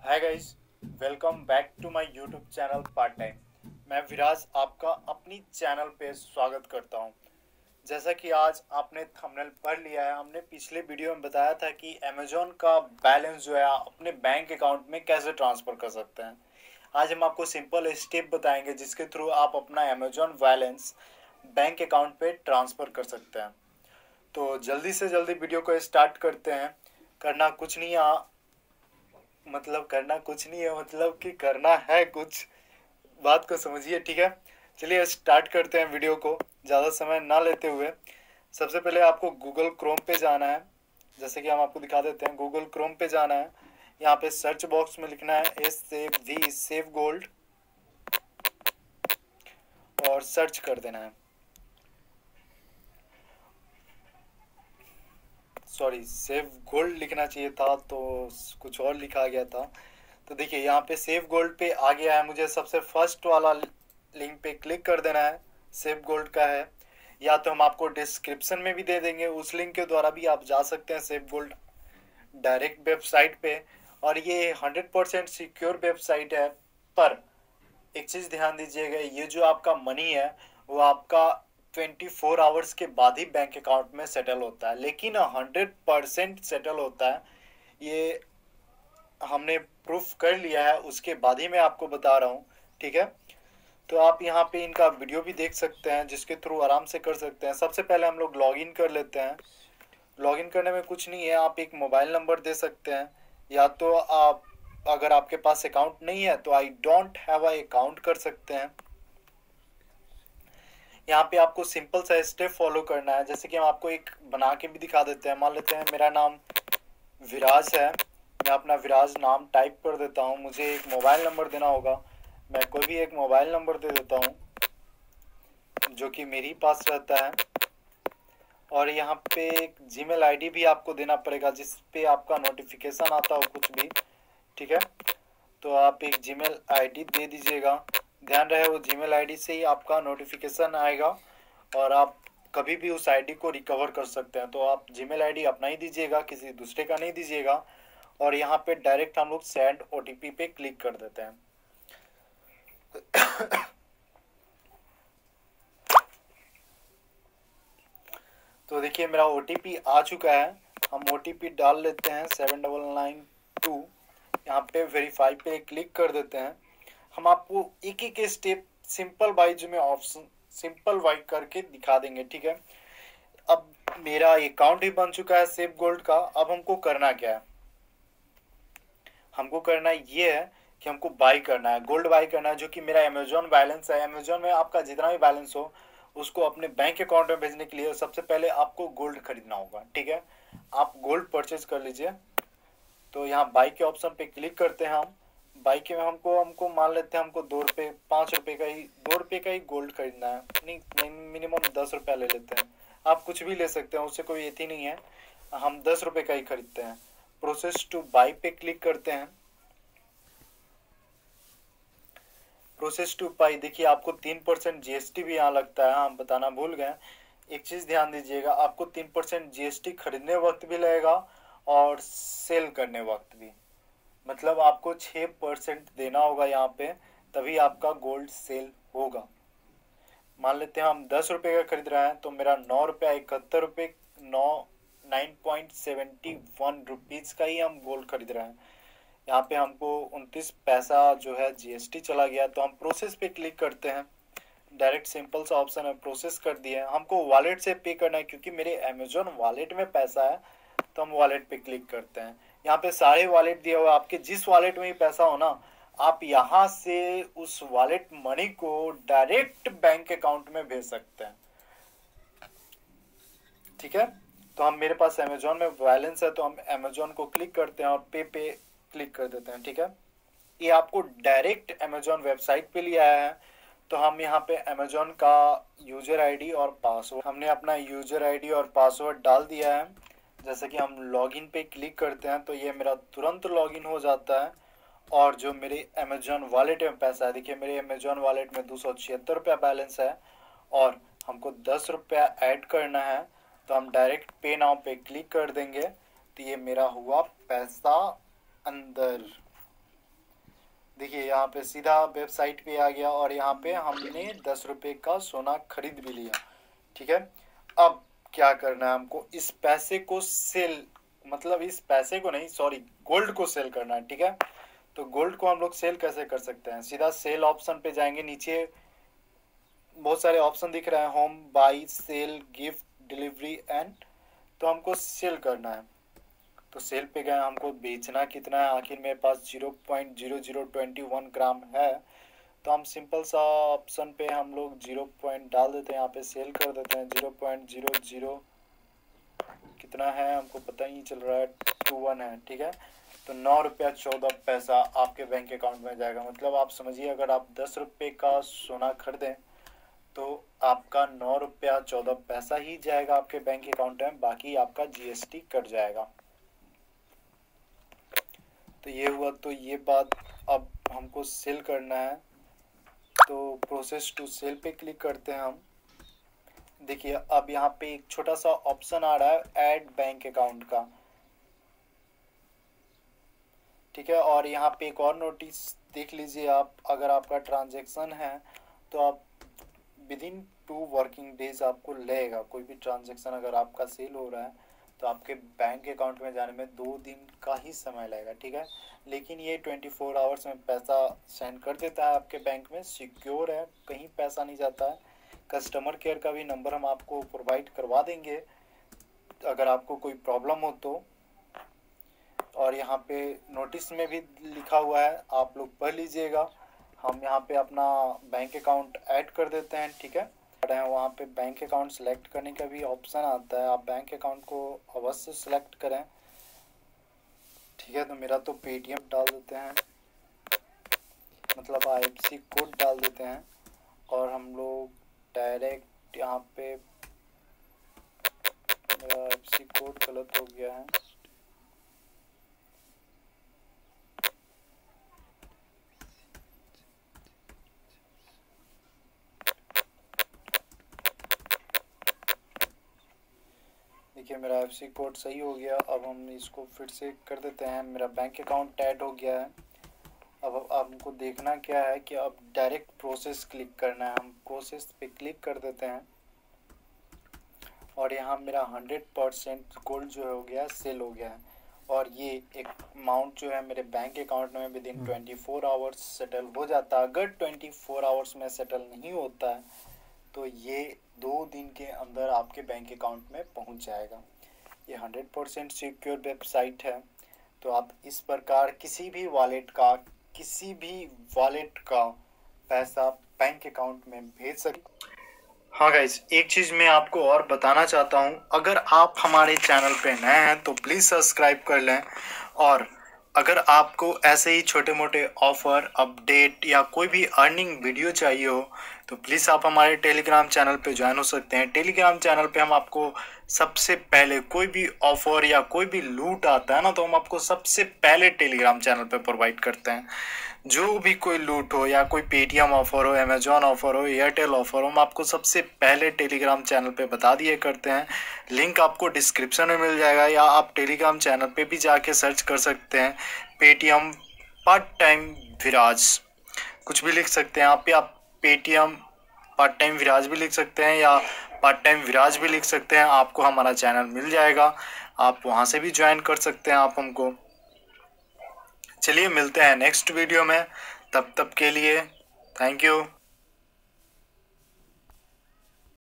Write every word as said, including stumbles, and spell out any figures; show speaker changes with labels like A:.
A: Hi guys, welcome back to my YouTube channel part time. मैं विराज आपका अपनी channel पे स्वागत करता हूं। जैसा कि आज आपने थंबनेल पढ़ लिया है, हमने पिछले वीडियो में बताया था कि अमेजोन का बैलेंस जो है अपने बैंक अकाउंट में कैसे ट्रांसफ़र कर सकते हैं। आज हम आपको सिंपल स्टेप बताएंगे जिसके थ्रू आप अपना अमेजोन बैलेंस बैंक अकाउंट पे ट्रांसफ़र कर सकते हैं। तो जल्दी से जल्दी वीडियो को स्टार्ट करते हैं। करना कुछ नहीं है, मतलब करना कुछ नहीं है, मतलब कि करना है कुछ। बात को समझिए, ठीक है। चलिए स्टार्ट करते हैं वीडियो को ज़्यादा समय ना लेते हुए। सबसे पहले आपको गूगल क्रोम पे जाना है। जैसे कि हम आपको दिखा देते हैं, गूगल क्रोम पे जाना है। यहाँ पे सर्च बॉक्स में लिखना है S save V save gold और सर्च कर देना है। सॉरी, सेव गोल्ड लिखना चाहिए था तो कुछ और लिखा गया था। तो देखिए यहाँ पे सेव गोल्ड पे आ गया है। मुझे सबसे फर्स्ट वाला लिंक पे क्लिक कर देना है। सेव गोल्ड का है, या तो हम आपको डिस्क्रिप्शन में भी दे देंगे, उस लिंक के द्वारा भी आप जा सकते हैं सेव गोल्ड डायरेक्ट वेबसाइट पे। और ये हंड्रेड परसेंट सिक्योर वेबसाइट है। पर एक चीज़ ध्यान दीजिएगा, ये जो आपका मनी है वो आपका ट्वेंटी फोर आवर्स के बाद ही बैंक अकाउंट में सेटल होता है, लेकिन हंड्रेड परसेंट सेटल होता है। ये हमने प्रूफ कर लिया है, उसके बाद ही मैं आपको बता रहा हूँ, ठीक है। तो आप यहाँ पे इनका वीडियो भी देख सकते हैं जिसके थ्रू आराम से कर सकते हैं। सबसे पहले हम लोग लॉगिन कर लेते हैं। लॉगिन करने में कुछ नहीं है, आप एक मोबाइल नंबर दे सकते हैं, या तो आप अगर आपके पास अकाउंट नहीं है तो I don't have a account कर सकते हैं। यहाँ पे आपको सिंपल सा स्टेप फॉलो करना है, जैसे कि हम आपको एक बना के भी दिखा देते हैं। मान लेते हैं मेरा नाम विराज है, मैं अपना विराज नाम टाइप कर देता हूँ। मुझे एक मोबाइल नंबर देना होगा, मैं कोई भी एक मोबाइल नंबर दे देता हूँ जो कि मेरे पास रहता है। और यहाँ पे एक जीमेल आईडी भी आपको देना पड़ेगा जिस पे आपका नोटिफिकेशन आता हो कुछ भी, ठीक है। तो आप एक जीमेल आईडी दे दीजिएगा। ध्यान रहे वो जीमेल आईडी से ही आपका नोटिफिकेशन आएगा और आप कभी भी उस आईडी को रिकवर कर सकते हैं। तो आप जीमेल आईडी अपना ही दीजिएगा, किसी दूसरे का नहीं दीजिएगा। और यहाँ पे डायरेक्ट हम लोग सेंड ओटीपी पे क्लिक कर देते हैं। तो देखिए मेरा ओटीपी आ चुका है। हम ओटीपी डाल लेते हैं सेवन डबल नाइन टू। यहाँ पे वेरीफाई पे क्लिक कर देते हैं। हम आपको एक एक स्टेप सिंपल वाइज में ऑप्शन सिंपल वाइज करके दिखा देंगे, ठीक है। अब मेरा अकाउंट ही बन चुका है सेव गोल्ड का। अब हमको करना क्या है, हमको करना ये है कि हमको बाई करना है, गोल्ड बाई करना है, जो कि मेरा अमेजोन बैलेंस है। अमेजोन में आपका जितना भी बैलेंस हो उसको अपने बैंक अकाउंट में भेजने के लिए सबसे पहले आपको गोल्ड खरीदना होगा, ठीक है। आप गोल्ड परचेज कर लीजिए। तो यहाँ बाई के ऑप्शन पे क्लिक करते हैं हम। बाई के में हमको हमको मान लेते हैं हमको दो रुपये पाँच रुपये का ही दो रुपये का ही गोल्ड खरीदना है। नहीं, मिनिमम दस रुपया ले लेते हैं। आप कुछ भी ले सकते हैं, उससे कोई एथी नहीं है। हम दस रुपये का ही खरीदते हैं। प्रोसेस टू बाई पे क्लिक करते हैं। प्रोसेस टू बाई देखिए आपको तीन परसेंट जीएसटी भी यहाँ लगता है, हम बताना भूल गए। एक चीज़ ध्यान दीजिएगा, आपको तीन परसेंट जीएसटी खरीदने वक्त भी लगेगा और सेल करने वक्त भी। मतलब आपको छः परसेंट देना होगा यहाँ पे, तभी आपका गोल्ड सेल होगा। मान लेते हैं हम दस रुपये का खरीद रहे हैं तो मेरा नौ रुपया इकहत्तर रुपये नौ nine point seventy one rupees का ही हम गोल्ड खरीद रहे हैं। यहाँ पे हमको उनतीस पैसा जो है जीएसटी चला गया। तो हम प्रोसेस पे क्लिक करते हैं। डायरेक्ट सिंपल सा ऑप्शन है, प्रोसेस कर दिए। हमको वॉलेट से पे करना है क्योंकि मेरे अमेजोन वॉलेट में पैसा है, तो हम वॉलेट पे क्लिक करते हैं। यहाँ पे सारे वॉलेट दिया हुआ है, आपके जिस वॉलेट में ही पैसा हो ना, आप यहाँ से उस वॉलेट मनी को डायरेक्ट बैंक अकाउंट में भेज सकते हैं, ठीक है। तो हम मेरे पास अमेजोन में बैलेंस है तो हम अमेजोन को क्लिक करते हैं और पे पे क्लिक कर देते हैं, ठीक है। ये आपको डायरेक्ट अमेजोन वेबसाइट पे ले आया है। तो हम यहाँ पे अमेजोन का यूजर आईडी और पासवर्ड, हमने अपना यूजर आईडी और पासवर्ड डाल दिया है। जैसे कि हम लॉगिन पे क्लिक करते हैं तो ये मेरा तुरंत लॉगिन हो जाता है। और जो मेरे अमेजोन वॉलेट में पैसा है, देखिए मेरे अमेजोन वॉलेट में दो सौ छिहत्तर रुपया बैलेंस है और हमको दस रुपया ऐड करना है। तो हम डायरेक्ट पे नाउ पे क्लिक कर देंगे तो ये मेरा हुआ पैसा अंदर। देखिए यहाँ पे सीधा वेबसाइट पे आ गया और यहाँ पे हमने दस रुपये का सोना खरीद भी लिया। ठीक है, अब क्या करना है हमको, इस पैसे को सेल, मतलब इस पैसे को नहीं, सॉरी, गोल्ड को सेल करना है। ठीक है, तो गोल्ड को हम लोग सेल कैसे कर सकते हैं, सीधा सेल ऑप्शन पे जाएंगे, नीचे बहुत सारे ऑप्शन दिख रहे हैं, home, buy, sell, gift, delivery and, तो हमको सेल करना है। तो सेल पे गए, हमको बेचना कितना है, आखिर मेरे पास zero point zero zero twenty one gram है, तो हम सिंपल सा ऑप्शन पे हम लोग जीरो पॉइंट डाल देते हैं, यहाँ पे सेल कर देते हैं। जीरो पॉइंट जीरो जीरो कितना है हमको पता ही नहीं चल रहा है, टू वन है। ठीक है, तो नौ रुपया चौदह पैसा आपके बैंक अकाउंट में जाएगा। मतलब आप समझिए, अगर आप दस रुपये का सोना खरीदें तो आपका नौ रुपया चौदह पैसा ही जाएगा आपके बैंक अकाउंट में, बाकी आपका जीएसटी कट जाएगा। तो ये हुआ, तो ये बात, अब हमको सेल करना है, तो प्रोसेस टू सेल पे क्लिक करते हैं हम। देखिए अब यहाँ पे एक छोटा सा ऑप्शन आ रहा है ऐड बैंक अकाउंट का। ठीक है, और यहाँ पे एक और नोटिस देख लीजिए आप, अगर आपका ट्रांजैक्शन है तो आप within two working days आपको लगेगा। कोई भी ट्रांजैक्शन अगर आपका सेल हो रहा है तो आपके बैंक अकाउंट में जाने में दो दिन का ही समय लगेगा। ठीक है, लेकिन ये ट्वेंटी फोर आवर्स में पैसा सेंड कर देता है आपके बैंक में, सिक्योर है, कहीं पैसा नहीं जाता है। कस्टमर केयर का भी नंबर हम आपको प्रोवाइड करवा देंगे अगर आपको कोई प्रॉब्लम हो तो। और यहाँ पे नोटिस में भी लिखा हुआ है, आप लोग पढ़ लीजिएगा। हम यहाँ पे अपना बैंक अकाउंट ऐड कर देते हैं। ठीक है, वहाँ पे बैंक अकाउंट सेलेक्ट करने का भी ऑप्शन आता है, आप बैंक अकाउंट को अवश्य सेलेक्ट करें। ठीक है, तो मेरा तो पेटीएम डाल देते हैं, मतलब आईएफएससी कोड डाल देते हैं, और हम लोग डायरेक्ट यहाँ पे, मेरा आईएफएससी कोड गलत हो गया है, देखिए मेरा आईएफएससी कोड सही हो गया। अब हम इसको फिर से कर देते हैं, मेरा बैंक अकाउंट ऐड हो गया है। अब अब हमको देखना क्या है कि अब डायरेक्ट प्रोसेस क्लिक करना है, हम प्रोसेस पे क्लिक कर देते हैं, और यहाँ मेरा हंड्रेड परसेंट गोल्ड जो हो गया सेल हो गया है, और ये एक अमाउंट जो है मेरे बैंक अकाउंट में within twenty four hours settle हो जाता है। अगर ट्वेंटी फोर आवर्स में सेटल नहीं होता है तो ये दो दिन के अंदर आपके बैंक अकाउंट में पहुंच जाएगा। ये हंड्रेड परसेंट सिक्योर वेबसाइट है, तो आप इस प्रकार किसी भी वॉलेट का किसी भी वॉलेट का पैसा बैंक अकाउंट में भेज सकते। हाँ गाइज, एक चीज़ मैं आपको और बताना चाहता हूँ, अगर आप हमारे चैनल पे नए हैं तो प्लीज़ सब्सक्राइब कर लें, और अगर आपको ऐसे ही छोटे मोटे ऑफ़र, अपडेट या कोई भी अर्निंग वीडियो चाहिए हो तो प्लीज़ आप हमारे टेलीग्राम चैनल पे ज्वाइन हो सकते हैं। टेलीग्राम चैनल पे हम आपको सबसे पहले कोई भी ऑफ़र या कोई भी लूट आता है ना, तो हम आपको सबसे पहले टेलीग्राम चैनल पे प्रोवाइड करते हैं। जो भी कोई लूट हो, या कोई पेटीएम ऑफ़र हो, अमेजॉन ऑफ़र हो, एयरटेल ऑफ़र हो, हम आपको सबसे पहले टेलीग्राम चैनल पे बता दिए करते हैं। लिंक आपको डिस्क्रिप्शन में मिल जाएगा, या आप टेलीग्राम चैनल पे भी जाके सर्च कर सकते हैं, पेटीएम पार्ट टाइम विराज, कुछ भी लिख सकते हैं यहाँ पे आप, पेटीएम पार्ट टाइम विराज भी लिख सकते हैं, या पार्ट टाइम विराज भी लिख सकते हैं, आपको हमारा चैनल मिल जाएगा। आप वहाँ से भी ज्वाइन कर सकते हैं आप हमको। चलिए मिलते हैं नेक्स्ट वीडियो में, तब तक के लिए थैंक यू।